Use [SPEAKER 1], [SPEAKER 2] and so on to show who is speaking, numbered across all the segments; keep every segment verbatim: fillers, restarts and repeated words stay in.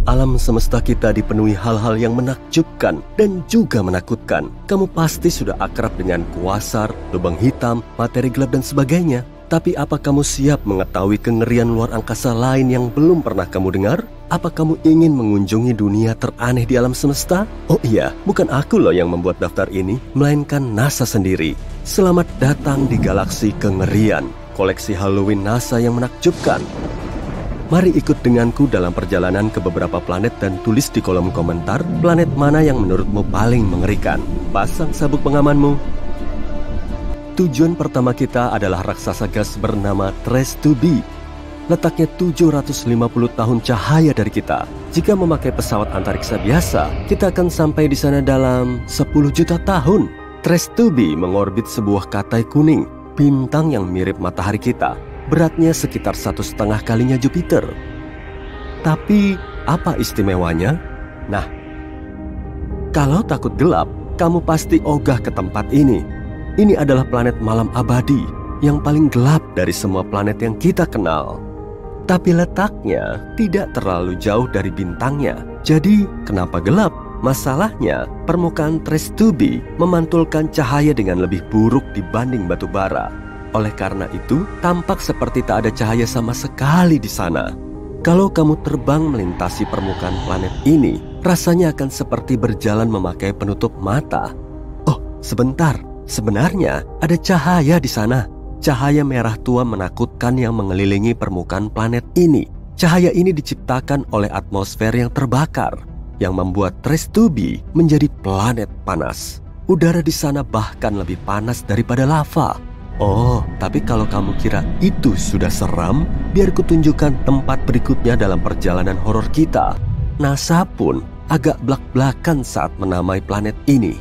[SPEAKER 1] Alam semesta kita dipenuhi hal-hal yang menakjubkan dan juga menakutkan. Kamu pasti sudah akrab dengan kuasar, lubang hitam, materi gelap dan sebagainya. Tapi apa kamu siap mengetahui kengerian luar angkasa lain yang belum pernah kamu dengar? Apa kamu ingin mengunjungi dunia teraneh di alam semesta? Oh iya, bukan aku loh yang membuat daftar ini, melainkan NASA sendiri. Selamat datang di galaksi kengerian, koleksi Halloween NASA yang menakjubkan. Mari ikut denganku dalam perjalanan ke beberapa planet dan tulis di kolom komentar planet mana yang menurutmu paling mengerikan. Pasang sabuk pengamanmu. Tujuan pertama kita adalah raksasa gas bernama Trace two B. Letaknya tujuh ratus lima puluh tahun cahaya dari kita. Jika memakai pesawat antariksa biasa, kita akan sampai di sana dalam sepuluh juta tahun. Trace two B mengorbit sebuah katai kuning, bintang yang mirip matahari kita. Beratnya sekitar satu setengah kalinya Jupiter. Tapi apa istimewanya? Nah, kalau takut gelap, kamu pasti ogah ke tempat ini. Ini adalah planet malam abadi yang paling gelap dari semua planet yang kita kenal. Tapi letaknya tidak terlalu jauh dari bintangnya. Jadi kenapa gelap? Masalahnya, permukaan Trace two B memantulkan cahaya dengan lebih buruk dibanding batu bara. Oleh karena itu, tampak seperti tak ada cahaya sama sekali di sana. Kalau kamu terbang melintasi permukaan planet ini, rasanya akan seperti berjalan memakai penutup mata. Oh, sebentar. Sebenarnya ada cahaya di sana. Cahaya merah tua menakutkan yang mengelilingi permukaan planet ini. Cahaya ini diciptakan oleh atmosfer yang terbakar, yang membuat Trace two B menjadi planet panas. Udara di sana bahkan lebih panas daripada lava. Oh, tapi kalau kamu kira itu sudah seram, biar kutunjukkan tempat berikutnya dalam perjalanan horor kita. NASA pun agak blak-blakan saat menamai planet ini.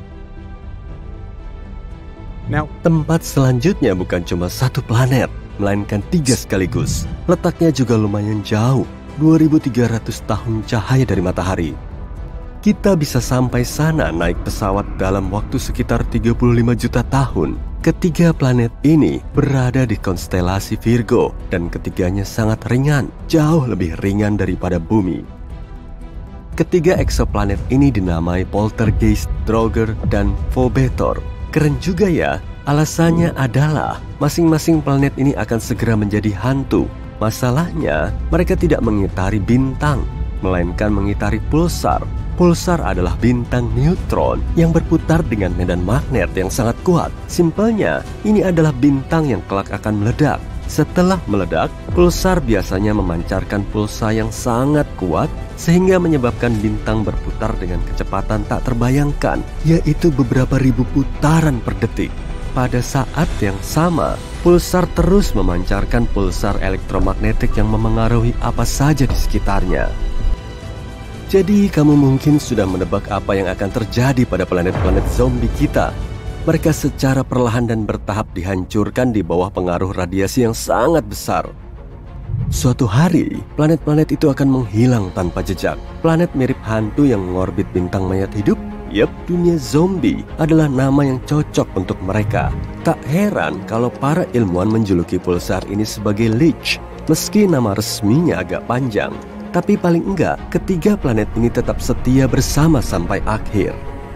[SPEAKER 1] Now, tempat selanjutnya bukan cuma satu planet, melainkan tiga sekaligus. Letaknya juga lumayan jauh, dua ribu tiga ratus tahun cahaya dari matahari. Kita bisa sampai sana naik pesawat dalam waktu sekitar tiga puluh lima juta tahun. Ketiga planet ini berada di konstelasi Virgo dan ketiganya sangat ringan, jauh lebih ringan daripada bumi. Ketiga eksoplanet ini dinamai Poltergeist, Draugr, dan Phobetor. Keren juga ya, alasannya adalah masing-masing planet ini akan segera menjadi hantu. Masalahnya, mereka tidak mengitari bintang, melainkan mengitari pulsar. Pulsar adalah bintang neutron yang berputar dengan medan magnet yang sangat kuat. Simpelnya, ini adalah bintang yang kelak akan meledak. Setelah meledak, pulsar biasanya memancarkan pulsa yang sangat kuat sehingga menyebabkan bintang berputar dengan kecepatan tak terbayangkan, yaitu beberapa ribu putaran per detik. Pada saat yang sama, pulsar terus memancarkan pulsar elektromagnetik yang memengaruhi apa saja di sekitarnya. Jadi kamu mungkin sudah menebak apa yang akan terjadi pada planet-planet zombie kita. Mereka secara perlahan dan bertahap dihancurkan di bawah pengaruh radiasi yang sangat besar. Suatu hari, planet-planet itu akan menghilang tanpa jejak. Planet mirip hantu yang mengorbit bintang mayat hidup. Yep, dunia zombie adalah nama yang cocok untuk mereka. Tak heran kalau para ilmuwan menjuluki pulsar ini sebagai Lich, meski nama resminya agak panjang. Tapi paling enggak, ketiga planet ini tetap setia bersama sampai akhir.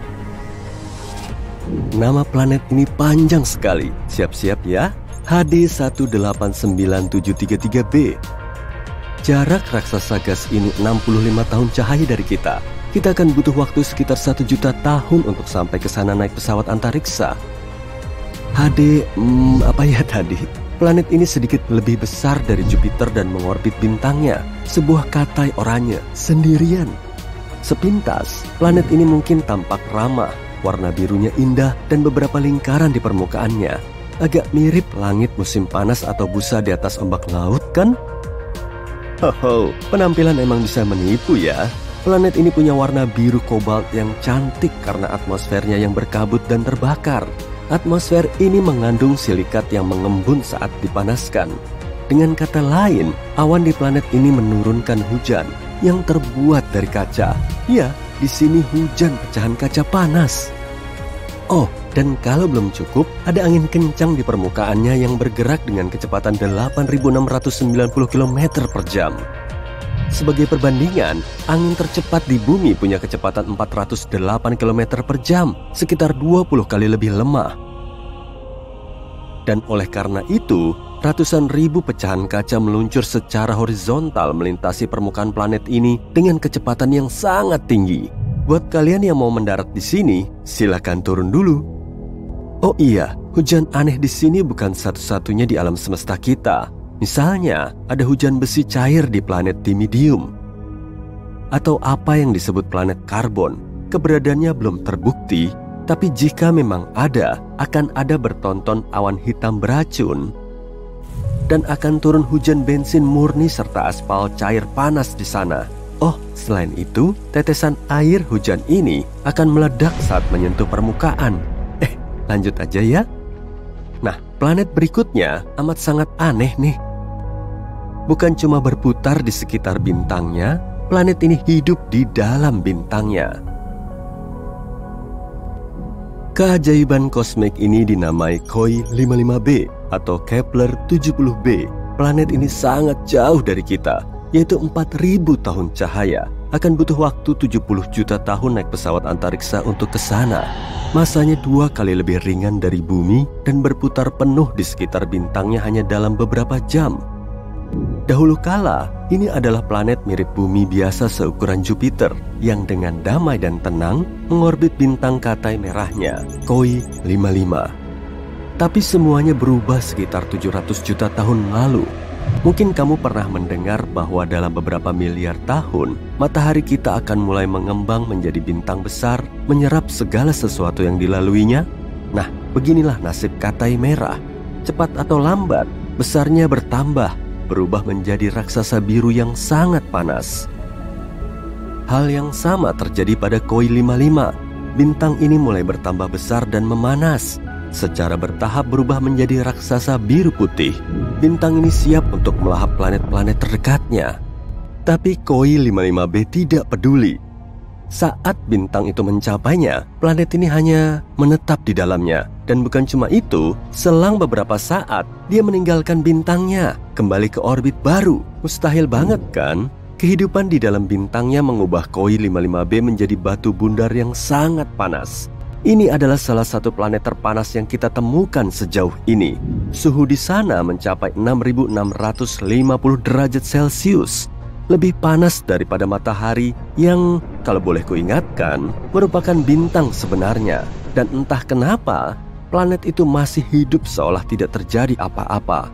[SPEAKER 1] Nama planet ini panjang sekali. Siap-siap ya. H D satu delapan sembilan tujuh tiga tiga b. Jarak raksasa gas ini enam puluh lima tahun cahaya dari kita. Kita akan butuh waktu sekitar satu juta tahun untuk sampai ke sana naik pesawat antariksa. H D, hmm, apa ya tadi? Planet ini sedikit lebih besar dari Jupiter dan mengorbit bintangnya, sebuah katai oranye, sendirian. Sepintas, planet ini mungkin tampak ramah, warna birunya indah dan beberapa lingkaran di permukaannya. Agak mirip langit musim panas atau busa di atas ombak laut, kan? Hoho, penampilan emang bisa menipu ya. Planet ini punya warna biru kobalt yang cantik karena atmosfernya yang berkabut dan terbakar. Atmosfer ini mengandung silikat yang mengembun saat dipanaskan. Dengan kata lain, awan di planet ini menurunkan hujan yang terbuat dari kaca. Ya, di sini hujan pecahan kaca panas. Oh, dan kalau belum cukup, ada angin kencang di permukaannya yang bergerak dengan kecepatan delapan ribu enam ratus sembilan puluh kilometer per jam. Sebagai perbandingan, angin tercepat di bumi punya kecepatan empat ratus delapan kilometer per jam, sekitar dua puluh kali lebih lemah. Dan oleh karena itu, ratusan ribu pecahan kaca meluncur secara horizontal melintasi permukaan planet ini dengan kecepatan yang sangat tinggi. Buat kalian yang mau mendarat di sini, silakan turun dulu. Oh iya, hujan aneh di sini bukan satu-satunya di alam semesta kita. Misalnya, ada hujan besi cair di planet Dimidium. Atau apa yang disebut planet karbon. Keberadaannya belum terbukti, tapi jika memang ada, akan ada bertonton awan hitam beracun. Dan akan turun hujan bensin murni serta aspal cair panas di sana. Oh, selain itu, tetesan air hujan ini akan meledak saat menyentuh permukaan. Eh, lanjut aja ya. Nah, planet berikutnya amat sangat aneh nih. Bukan cuma berputar di sekitar bintangnya, planet ini hidup di dalam bintangnya. Keajaiban kosmik ini dinamai Koi lima puluh lima b atau Kepler tujuh puluh b. Planet ini sangat jauh dari kita, yaitu empat ribu tahun cahaya. Akan butuh waktu tujuh puluh juta tahun naik pesawat antariksa untuk ke sana. Masanya dua kali lebih ringan dari bumi dan berputar penuh di sekitar bintangnya hanya dalam beberapa jam. Dahulu kala, ini adalah planet mirip bumi biasa seukuran Jupiter yang dengan damai dan tenang mengorbit bintang Katai merahnya, Koi lima puluh lima. Tapi semuanya berubah sekitar tujuh ratus juta tahun lalu. Mungkin kamu pernah mendengar bahwa dalam beberapa miliar tahun, matahari kita akan mulai mengembang menjadi bintang besar, menyerap segala sesuatu yang dilaluinya. Nah, beginilah nasib Katai merah. Cepat atau lambat, besarnya bertambah, berubah menjadi raksasa biru yang sangat panas. Hal yang sama terjadi pada Koi lima puluh lima. Bintang ini mulai bertambah besar dan memanas. Secara bertahap berubah menjadi raksasa biru putih. Bintang ini siap untuk melahap planet-planet terdekatnya. Tapi Koi lima puluh lima b tidak peduli. Saat bintang itu mencapainya, planet ini hanya menetap di dalamnya. Dan bukan cuma itu, selang beberapa saat, dia meninggalkan bintangnya, kembali ke orbit baru. Mustahil banget kan? Kehidupan di dalam bintangnya mengubah Koi lima puluh lima b menjadi batu bundar yang sangat panas. Ini adalah salah satu planet terpanas yang kita temukan sejauh ini. Suhu di sana mencapai enam ribu enam ratus lima puluh derajat Celcius. Lebih panas daripada matahari yang, kalau boleh kuingatkan, merupakan bintang sebenarnya. Dan entah kenapa, planet itu masih hidup seolah tidak terjadi apa-apa.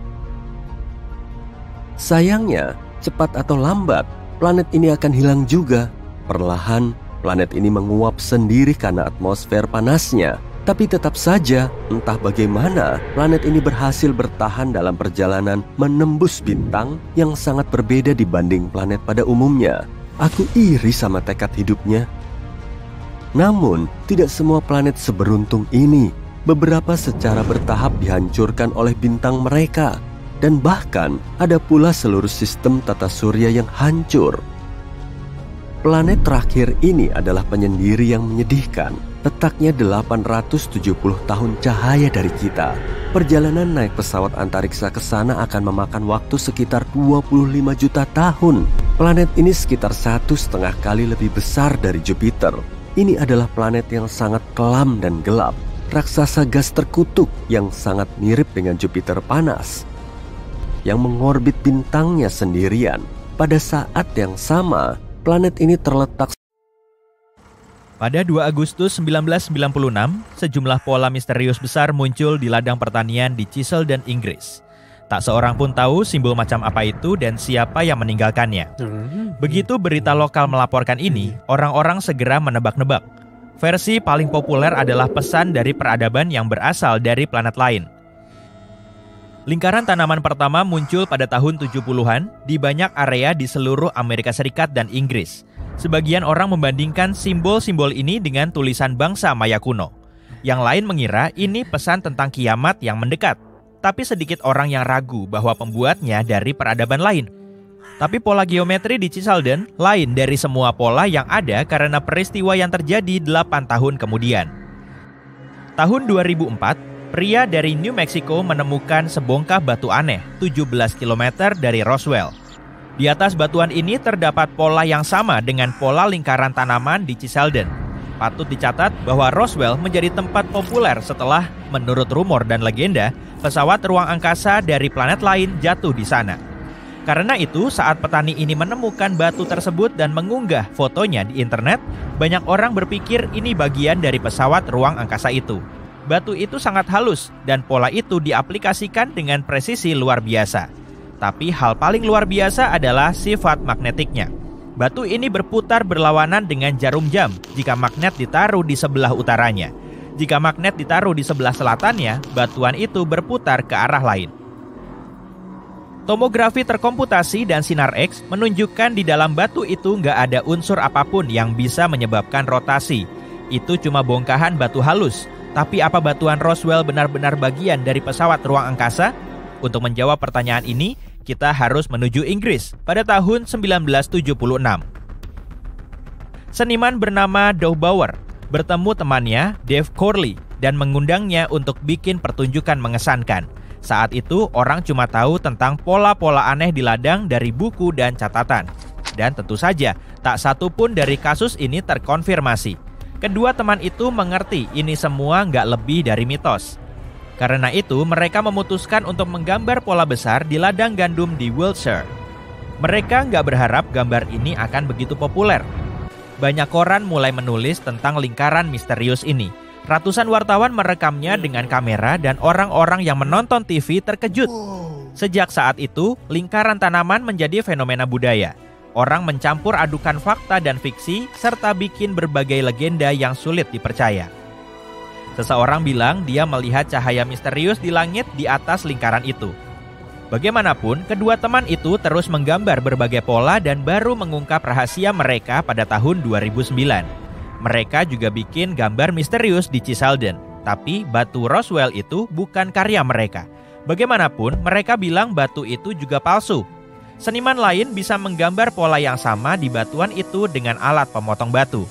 [SPEAKER 1] Sayangnya, cepat atau lambat, planet ini akan hilang juga. Perlahan, planet ini menguap sendiri karena atmosfer panasnya. Tapi tetap saja, entah bagaimana, planet ini berhasil bertahan dalam perjalanan menembus bintang yang sangat berbeda dibanding planet pada umumnya. Aku iri sama tekad hidupnya. Namun, tidak semua planet seberuntung ini. Beberapa secara bertahap dihancurkan oleh bintang mereka. Dan bahkan, ada pula seluruh sistem tata surya yang hancur. Planet terakhir ini adalah penyendiri yang menyedihkan. Letaknya delapan ratus tujuh puluh tahun cahaya dari kita. Perjalanan naik pesawat antariksa ke sana akan memakan waktu sekitar dua puluh lima juta tahun. Planet ini sekitar satu setengah kali lebih besar dari Jupiter. Ini adalah planet yang sangat kelam dan gelap. Raksasa gas terkutuk yang sangat mirip dengan Jupiter panas, yang mengorbit bintangnya sendirian. Pada saat yang sama, planet ini terletak.
[SPEAKER 2] Pada dua Agustus seribu sembilan ratus sembilan puluh enam, sejumlah pola misterius besar muncul di ladang pertanian di Chiselden, Inggris. Tak seorang pun tahu simbol macam apa itu dan siapa yang meninggalkannya. Begitu berita lokal melaporkan ini, orang-orang segera menebak-nebak. Versi paling populer adalah pesan dari peradaban yang berasal dari planet lain. Lingkaran tanaman pertama muncul pada tahun tujuh puluhan di banyak area di seluruh Amerika Serikat dan Inggris. Sebagian orang membandingkan simbol-simbol ini dengan tulisan bangsa Maya kuno. Yang lain mengira ini pesan tentang kiamat yang mendekat. Tapi sedikit orang yang ragu bahwa pembuatnya dari peradaban lain. Tapi pola geometri di Chiselden lain dari semua pola yang ada karena peristiwa yang terjadi delapan tahun kemudian. Tahun dua ribu empat, pria dari New Mexico menemukan sebongkah batu aneh tujuh belas kilometer dari Roswell. Di atas batuan ini terdapat pola yang sama dengan pola lingkaran tanaman di Cheseldon. Patut dicatat bahwa Roswell menjadi tempat populer setelah, menurut rumor dan legenda, pesawat ruang angkasa dari planet lain jatuh di sana. Karena itu, saat petani ini menemukan batu tersebut dan mengunggah fotonya di internet, banyak orang berpikir ini bagian dari pesawat ruang angkasa itu. Batu itu sangat halus dan pola itu diaplikasikan dengan presisi luar biasa. Tapi hal paling luar biasa adalah sifat magnetiknya. Batu ini berputar berlawanan dengan jarum jam jika magnet ditaruh di sebelah utaranya. Jika magnet ditaruh di sebelah selatannya, batuan itu berputar ke arah lain. Tomografi terkomputasi dan sinar X menunjukkan di dalam batu itu nggak ada unsur apapun yang bisa menyebabkan rotasi. Itu cuma bongkahan batu halus. Tapi apa batuan Roswell benar-benar bagian dari pesawat ruang angkasa? Untuk menjawab pertanyaan ini, kita harus menuju Inggris pada tahun sembilan belas tujuh puluh enam. Seniman bernama Doug Bauer bertemu temannya Dave Corley dan mengundangnya untuk bikin pertunjukan mengesankan. Saat itu orang cuma tahu tentang pola-pola aneh di ladang dari buku dan catatan. Dan tentu saja tak satu pun dari kasus ini terkonfirmasi. Kedua teman itu mengerti ini semua nggak lebih dari mitos. Karena itu, mereka memutuskan untuk menggambar pola besar di ladang gandum di Wiltshire. Mereka nggak berharap gambar ini akan begitu populer. Banyak koran mulai menulis tentang lingkaran misterius ini. Ratusan wartawan merekamnya dengan kamera dan orang-orang yang menonton T V terkejut. Sejak saat itu, lingkaran tanaman menjadi fenomena budaya. Orang mencampur adukan fakta dan fiksi, serta bikin berbagai legenda yang sulit dipercaya. Seseorang bilang dia melihat cahaya misterius di langit di atas lingkaran itu. Bagaimanapun, kedua teman itu terus menggambar berbagai pola dan baru mengungkap rahasia mereka pada tahun dua ribu sembilan. Mereka juga bikin gambar misterius di Cheseldon, tapi batu Roswell itu bukan karya mereka. Bagaimanapun, mereka bilang batu itu juga palsu. Seniman lain bisa menggambar pola yang sama di batuan itu dengan alat pemotong batu.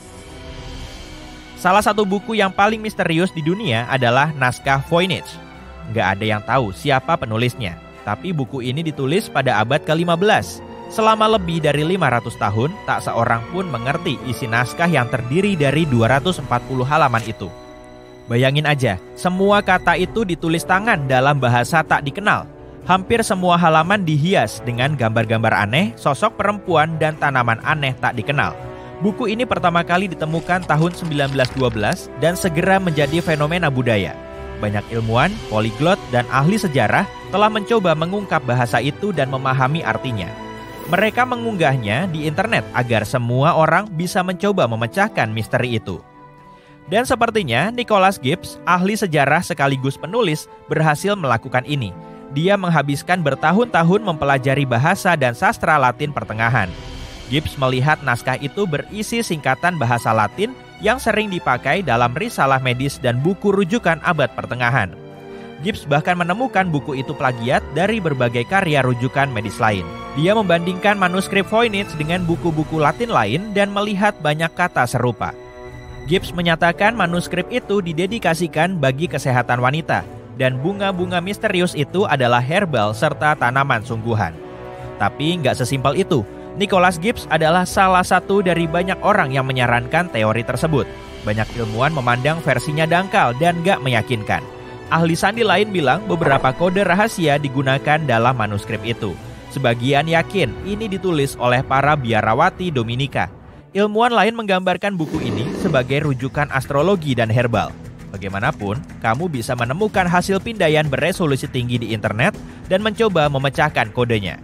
[SPEAKER 2] Salah satu buku yang paling misterius di dunia adalah naskah Voynich. Nggak ada yang tahu siapa penulisnya, tapi buku ini ditulis pada abad ke lima belas. Selama lebih dari lima ratus tahun, tak seorang pun mengerti isi naskah yang terdiri dari dua ratus empat puluh halaman itu. Bayangin aja, semua kata itu ditulis tangan dalam bahasa tak dikenal. Hampir semua halaman dihias dengan gambar-gambar aneh, sosok perempuan, dan tanaman aneh tak dikenal. Buku ini pertama kali ditemukan tahun sembilan belas dua belas dan segera menjadi fenomena budaya. Banyak ilmuwan, poliglot, dan ahli sejarah telah mencoba mengungkap bahasa itu dan memahami artinya. Mereka mengunggahnya di internet agar semua orang bisa mencoba memecahkan misteri itu. Dan sepertinya Nicholas Gibbs, ahli sejarah sekaligus penulis, berhasil melakukan ini. Dia menghabiskan bertahun-tahun mempelajari bahasa dan sastra Latin pertengahan. Gibbs melihat naskah itu berisi singkatan bahasa Latin yang sering dipakai dalam risalah medis dan buku rujukan abad pertengahan. Gibbs bahkan menemukan buku itu plagiat dari berbagai karya rujukan medis lain. Dia membandingkan manuskrip Voynich dengan buku-buku Latin lain dan melihat banyak kata serupa. Gibbs menyatakan manuskrip itu didedikasikan bagi kesehatan wanita, dan bunga-bunga misterius itu adalah herbal serta tanaman sungguhan. Tapi nggak sesimpel itu. Nicholas Gibbs adalah salah satu dari banyak orang yang menyarankan teori tersebut. Banyak ilmuwan memandang versinya dangkal dan gak meyakinkan. Ahli sandi lain bilang beberapa kode rahasia digunakan dalam manuskrip itu. Sebagian yakin ini ditulis oleh para biarawati Dominika. Ilmuwan lain menggambarkan buku ini sebagai rujukan astrologi dan herbal. Bagaimanapun, kamu bisa menemukan hasil pindaian beresolusi tinggi di internet dan mencoba memecahkan kodenya.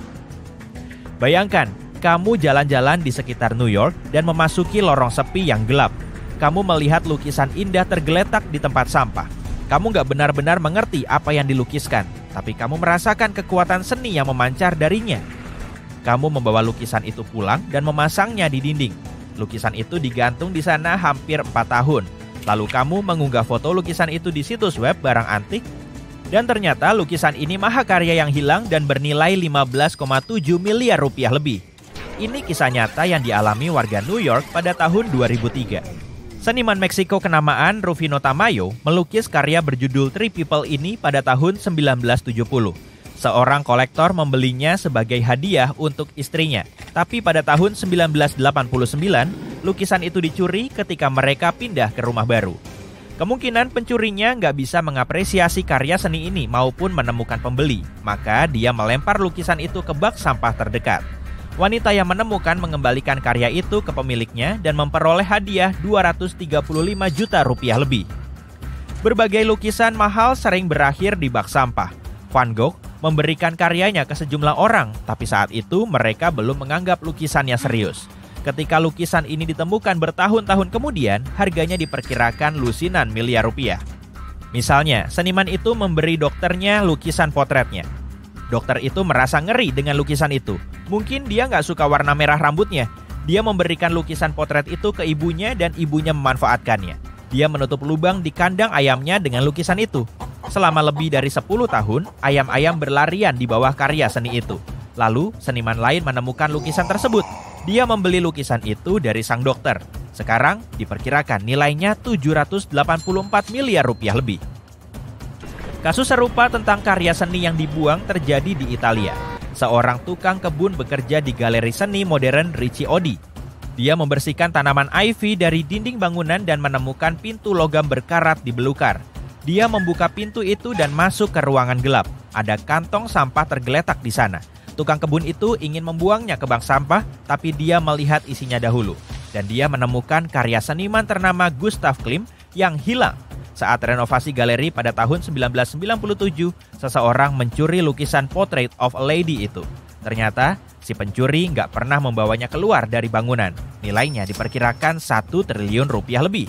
[SPEAKER 2] Bayangkan, kamu jalan-jalan di sekitar New York dan memasuki lorong sepi yang gelap. Kamu melihat lukisan indah tergeletak di tempat sampah. Kamu gak benar-benar mengerti apa yang dilukiskan, tapi kamu merasakan kekuatan seni yang memancar darinya. Kamu membawa lukisan itu pulang dan memasangnya di dinding. Lukisan itu digantung di sana hampir empat tahun. Lalu kamu mengunggah foto lukisan itu di situs web barang antik. Dan ternyata lukisan ini mahakarya yang hilang dan bernilai lima belas koma tujuh miliar rupiah lebih. Ini kisah nyata yang dialami warga New York pada tahun dua ribu tiga. Seniman Meksiko kenamaan Rufino Tamayo melukis karya berjudul Three People ini pada tahun sembilan belas tujuh puluh. Seorang kolektor membelinya sebagai hadiah untuk istrinya. Tapi pada tahun sembilan belas delapan puluh sembilan, lukisan itu dicuri ketika mereka pindah ke rumah baru. Kemungkinan pencurinya nggak bisa mengapresiasi karya seni ini maupun menemukan pembeli. Maka dia melempar lukisan itu ke bak sampah terdekat. Wanita yang menemukan mengembalikan karya itu ke pemiliknya dan memperoleh hadiah dua ratus tiga puluh lima juta rupiah lebih. Berbagai lukisan mahal sering berakhir di bak sampah. Van Gogh memberikan karyanya ke sejumlah orang, tapi saat itu mereka belum menganggap lukisannya serius. Ketika lukisan ini ditemukan bertahun-tahun kemudian, harganya diperkirakan lusinan miliar rupiah. Misalnya, seniman itu memberi dokternya lukisan potretnya. Dokter itu merasa ngeri dengan lukisan itu. Mungkin dia nggak suka warna merah rambutnya. Dia memberikan lukisan potret itu ke ibunya dan ibunya memanfaatkannya. Dia menutup lubang di kandang ayamnya dengan lukisan itu. Selama lebih dari sepuluh tahun, ayam-ayam berlarian di bawah karya seni itu. Lalu, seniman lain menemukan lukisan tersebut. Dia membeli lukisan itu dari sang dokter. Sekarang, diperkirakan nilainya tujuh ratus delapan puluh empat miliar rupiah lebih. Kasus serupa tentang karya seni yang dibuang terjadi di Italia. Seorang tukang kebun bekerja di galeri seni modern Ricci Odi. Dia membersihkan tanaman ivy dari dinding bangunan dan menemukan pintu logam berkarat di belukar. Dia membuka pintu itu dan masuk ke ruangan gelap. Ada kantong sampah tergeletak di sana. Tukang kebun itu ingin membuangnya ke bank sampah, tapi dia melihat isinya dahulu. Dan dia menemukan karya seniman ternama Gustav Klimt yang hilang. Saat renovasi galeri pada tahun sembilan belas sembilan puluh tujuh, seseorang mencuri lukisan Portrait of a Lady itu. Ternyata, si pencuri nggak pernah membawanya keluar dari bangunan. Nilainya diperkirakan satu triliun rupiah lebih.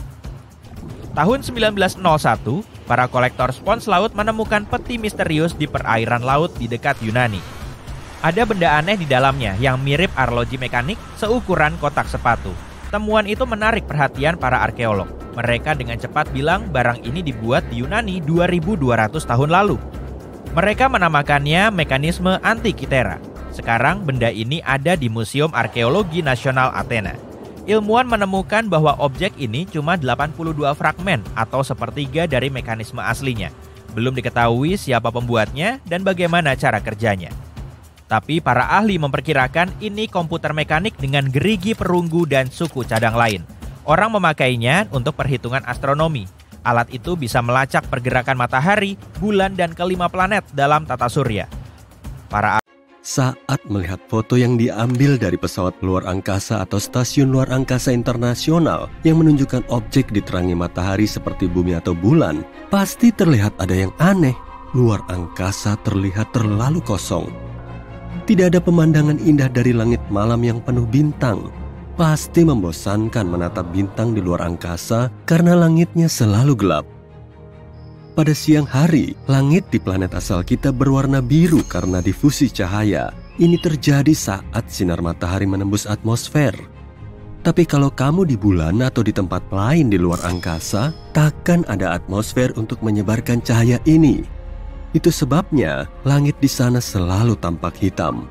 [SPEAKER 2] Tahun sembilan belas nol satu, para kolektor spons laut menemukan peti misterius di perairan laut di dekat Yunani. Ada benda aneh di dalamnya yang mirip arloji mekanik seukuran kotak sepatu. Temuan itu menarik perhatian para arkeolog. Mereka dengan cepat bilang barang ini dibuat di Yunani dua ribu dua ratus tahun lalu. Mereka menamakannya mekanisme Antikythera. Sekarang benda ini ada di Museum Arkeologi Nasional Athena. Ilmuwan menemukan bahwa objek ini cuma delapan puluh dua fragmen atau sepertiga dari mekanisme aslinya. Belum diketahui siapa pembuatnya dan bagaimana cara kerjanya. Tapi para ahli memperkirakan ini komputer mekanik dengan gerigi perunggu dan suku cadang lain. Orang memakainya untuk perhitungan astronomi. Alat itu bisa melacak pergerakan matahari, bulan, dan kelima planet dalam tata surya. Para
[SPEAKER 1] Saat melihat foto yang diambil dari pesawat luar angkasa atau stasiun luar angkasa internasional yang menunjukkan objek diterangi matahari seperti bumi atau bulan, pasti terlihat ada yang aneh. Luar angkasa terlihat terlalu kosong. Tidak ada pemandangan indah dari langit malam yang penuh bintang. Pasti membosankan menatap bintang di luar angkasa karena langitnya selalu gelap. Pada siang hari, langit di planet asal kita berwarna biru karena difusi cahaya. Ini terjadi saat sinar matahari menembus atmosfer. Tapi kalau kamu di bulan atau di tempat lain di luar angkasa, takkan ada atmosfer untuk menyebarkan cahaya ini. Itu sebabnya langit di sana selalu tampak hitam.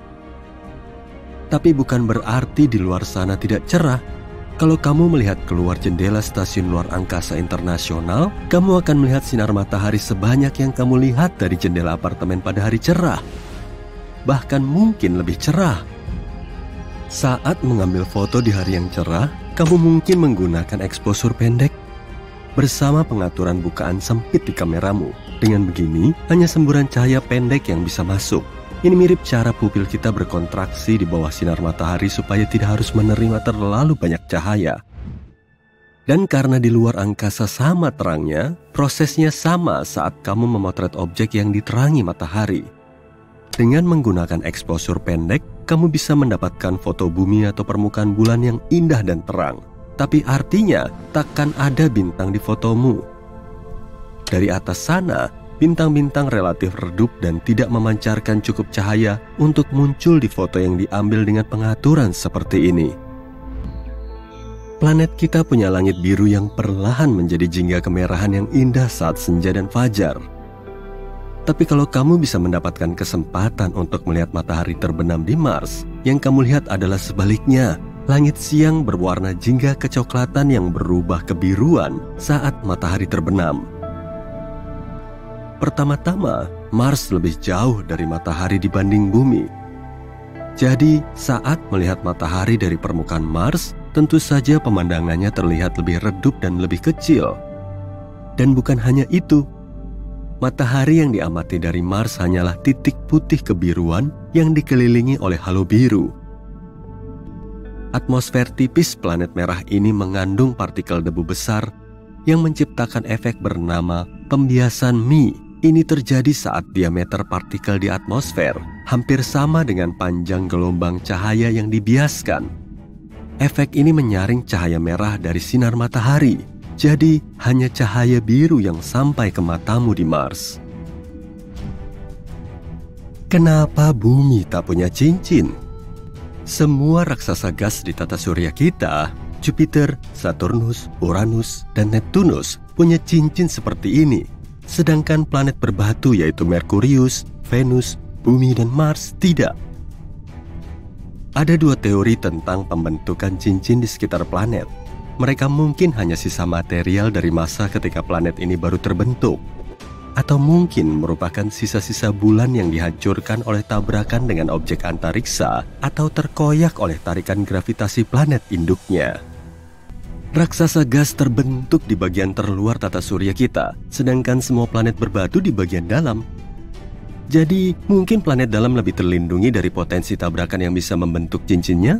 [SPEAKER 1] Tapi bukan berarti di luar sana tidak cerah. Kalau kamu melihat keluar jendela stasiun luar angkasa internasional, kamu akan melihat sinar matahari sebanyak yang kamu lihat dari jendela apartemen pada hari cerah. Bahkan mungkin lebih cerah. Saat mengambil foto di hari yang cerah, kamu mungkin menggunakan exposure pendek bersama pengaturan bukaan sempit di kameramu. Dengan begini, hanya semburan cahaya pendek yang bisa masuk. Ini mirip cara pupil kita berkontraksi di bawah sinar matahari supaya tidak harus menerima terlalu banyak cahaya. Dan karena di luar angkasa sama terangnya, prosesnya sama saat kamu memotret objek yang diterangi matahari. Dengan menggunakan exposure pendek, kamu bisa mendapatkan foto bumi atau permukaan bulan yang indah dan terang. Tapi artinya, takkan ada bintang di fotomu. Dari atas sana, bintang-bintang relatif redup dan tidak memancarkan cukup cahaya untuk muncul di foto yang diambil dengan pengaturan seperti ini. Planet kita punya langit biru yang perlahan menjadi jingga kemerahan yang indah saat senja dan fajar. Tapi kalau kamu bisa mendapatkan kesempatan untuk melihat matahari terbenam di Mars, yang kamu lihat adalah sebaliknya. Langit siang berwarna jingga kecoklatan yang berubah kebiruan saat matahari terbenam. Pertama-tama, Mars lebih jauh dari matahari dibanding bumi. Jadi, saat melihat matahari dari permukaan Mars, tentu saja pemandangannya terlihat lebih redup dan lebih kecil. Dan bukan hanya itu, matahari yang diamati dari Mars hanyalah titik putih kebiruan yang dikelilingi oleh halo biru. Atmosfer tipis planet merah ini mengandung partikel debu besar yang menciptakan efek bernama pembiasan Mie. Ini terjadi saat diameter partikel di atmosfer hampir sama dengan panjang gelombang cahaya yang dibiaskan. Efek ini menyaring cahaya merah dari sinar matahari, jadi hanya cahaya biru yang sampai ke matamu di Mars. Kenapa bumi tak punya cincin? Semua raksasa gas di tata surya kita, Jupiter, Saturnus, Uranus, dan Neptunus punya cincin seperti ini. Sedangkan planet berbatu yaitu Merkurius, Venus, Bumi, dan Mars tidak. Ada dua teori tentang pembentukan cincin di sekitar planet. Mereka mungkin hanya sisa material dari masa ketika planet ini baru terbentuk. Atau mungkin merupakan sisa-sisa bulan yang dihancurkan oleh tabrakan dengan objek antariksa atau terkoyak oleh tarikan gravitasi planet induknya. Raksasa gas terbentuk di bagian terluar tata surya kita, sedangkan semua planet berbatu di bagian dalam. Jadi, mungkin planet dalam lebih terlindungi dari potensi tabrakan yang bisa membentuk cincinnya?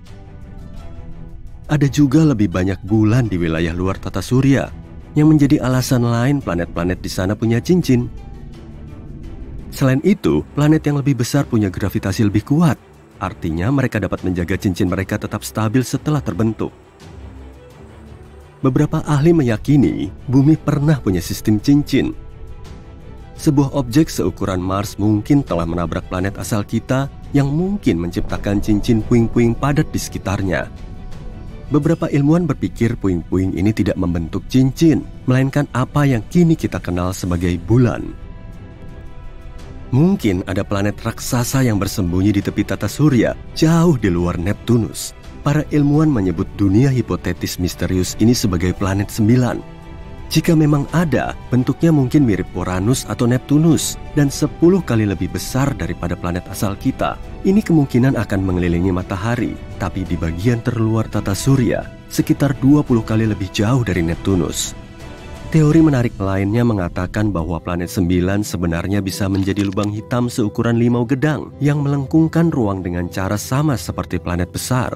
[SPEAKER 1] Ada juga lebih banyak bulan di wilayah luar tata surya, yang menjadi alasan lain planet-planet di sana punya cincin. Selain itu, planet yang lebih besar punya gravitasi lebih kuat. Artinya mereka dapat menjaga cincin mereka tetap stabil setelah terbentuk. Beberapa ahli meyakini bumi pernah punya sistem cincin. Sebuah objek seukuran Mars mungkin telah menabrak planet asal kita yang mungkin menciptakan cincin puing-puing padat di sekitarnya. Beberapa ilmuwan berpikir puing-puing ini tidak membentuk cincin, melainkan apa yang kini kita kenal sebagai bulan. Mungkin ada planet raksasa yang bersembunyi di tepi tata surya, jauh di luar Neptunus. Para ilmuwan menyebut dunia hipotetis misterius ini sebagai planet sembilan. Jika memang ada, bentuknya mungkin mirip Uranus atau Neptunus dan sepuluh kali lebih besar daripada planet asal kita. Ini kemungkinan akan mengelilingi matahari, tapi di bagian terluar tata surya, sekitar dua puluh kali lebih jauh dari Neptunus. Teori menarik lainnya mengatakan bahwa planet sembilan sebenarnya bisa menjadi lubang hitam seukuran limau gedang yang melengkungkan ruang dengan cara sama seperti planet besar.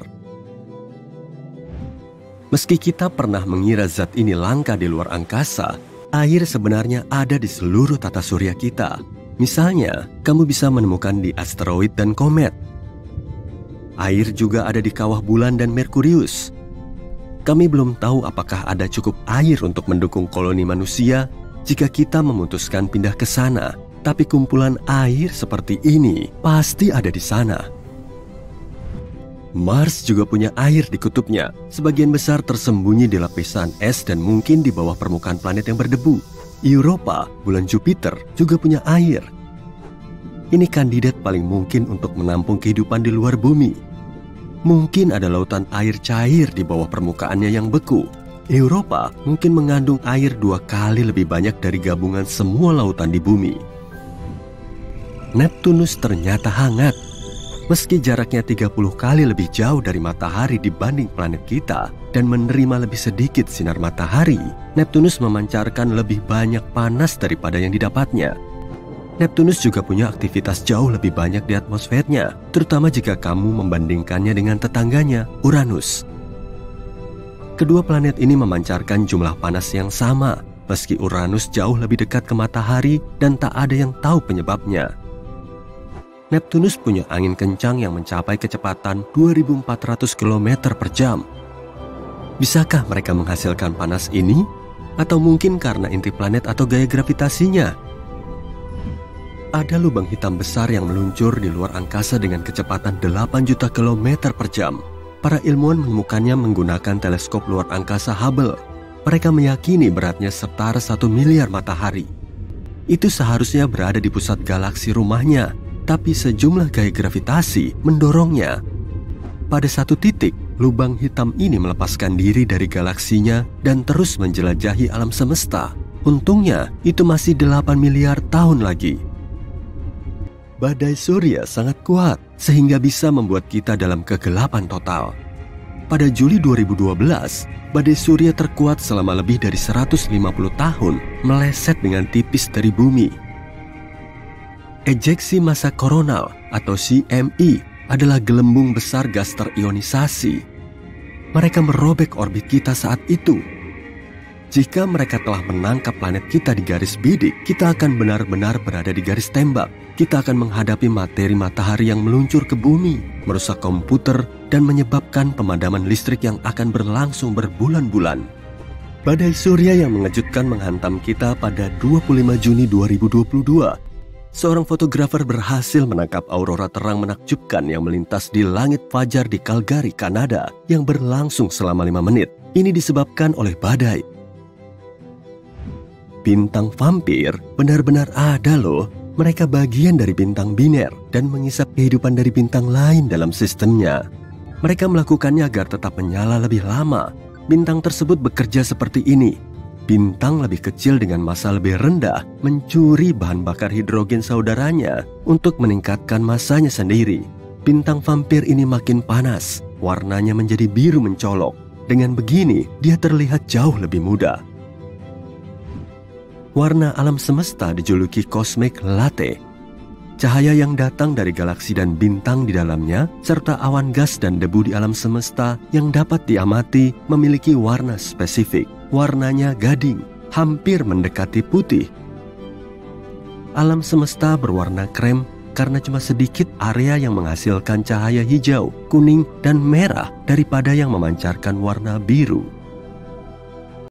[SPEAKER 1] Meski kita pernah mengira zat ini langka di luar angkasa, air sebenarnya ada di seluruh tata surya kita. Misalnya, kamu bisa menemukan di asteroid dan komet. Air juga ada di kawah bulan dan Merkurius. Kami belum tahu apakah ada cukup air untuk mendukung koloni manusia jika kita memutuskan pindah ke sana. Tapi kumpulan air seperti ini pasti ada di sana. Mars juga punya air di kutubnya. Sebagian besar tersembunyi di lapisan es dan mungkin di bawah permukaan planet yang berdebu. Europa, bulan Jupiter, juga punya air. Ini kandidat paling mungkin untuk menampung kehidupan di luar bumi. Mungkin ada lautan air cair di bawah permukaannya yang beku. Europa mungkin mengandung air dua kali lebih banyak dari gabungan semua lautan di bumi. Neptunus ternyata hangat. Meski jaraknya tiga puluh kali lebih jauh dari matahari dibanding planet kita dan menerima lebih sedikit sinar matahari, Neptunus memancarkan lebih banyak panas daripada yang didapatnya. Neptunus juga punya aktivitas jauh lebih banyak di atmosfernya, terutama jika kamu membandingkannya dengan tetangganya, Uranus. Kedua planet ini memancarkan jumlah panas yang sama, meski Uranus jauh lebih dekat ke matahari dan tak ada yang tahu penyebabnya. Neptunus punya angin kencang yang mencapai kecepatan dua ribu empat ratus kilometer per jam. Bisakah mereka menghasilkan panas ini? Atau mungkin karena inti planet atau gaya gravitasinya? Ada lubang hitam besar yang meluncur di luar angkasa dengan kecepatan delapan juta kilometer per jam. Para ilmuwan menemukannya menggunakan teleskop luar angkasa Hubble. Mereka meyakini beratnya setara satu miliar matahari. Itu seharusnya berada di pusat galaksi rumahnya. Tapi sejumlah gaya gravitasi mendorongnya. Pada satu titik, lubang hitam ini melepaskan diri dari galaksinya dan terus menjelajahi alam semesta. Untungnya, itu masih delapan miliar tahun lagi. Badai surya sangat kuat sehingga bisa membuat kita dalam kegelapan total. Pada Juli dua ribu dua belas, badai surya terkuat selama lebih dari seratus lima puluh tahun meleset dengan tipis dari bumi. Ejeksi massa koronal atau C M E adalah gelembung besar gas terionisasi. Mereka merobek orbit kita saat itu. Jika mereka telah menangkap planet kita di garis bidik, kita akan benar-benar berada di garis tembak. Kita akan menghadapi materi matahari yang meluncur ke bumi, merusak komputer, dan menyebabkan pemadaman listrik yang akan berlangsung berbulan-bulan. Badai surya yang mengejutkan menghantam kita pada dua puluh lima Juni dua ribu dua puluh dua. Seorang fotografer berhasil menangkap aurora terang menakjubkan yang melintas di langit fajar di Calgary, Kanada, yang berlangsung selama lima menit. Ini disebabkan oleh badai. Bintang vampir benar-benar ada loh. Mereka bagian dari bintang biner dan mengisap kehidupan dari bintang lain dalam sistemnya. Mereka melakukannya agar tetap menyala lebih lama. Bintang tersebut bekerja seperti ini. Bintang lebih kecil dengan massa lebih rendah mencuri bahan bakar hidrogen saudaranya untuk meningkatkan massanya sendiri. Bintang vampir ini makin panas, warnanya menjadi biru mencolok. Dengan begini, dia terlihat jauh lebih muda. Warna alam semesta dijuluki cosmic latte. Cahaya yang datang dari galaksi dan bintang di dalamnya, serta awan gas dan debu di alam semesta yang dapat diamati memiliki warna spesifik. Warnanya gading, hampir mendekati putih. Alam semesta berwarna krem karena cuma sedikit area yang menghasilkan cahaya hijau, kuning, dan merah daripada yang memancarkan warna biru.